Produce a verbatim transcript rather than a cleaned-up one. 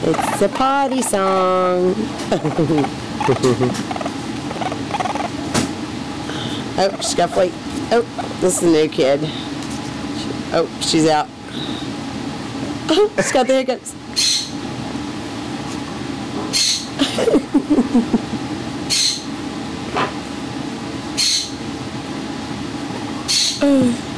It's a potty song. Oh, she's got to wait. Oh, this is a new kid. Oh, she's out. Oh, she's got the hiccups. Oh.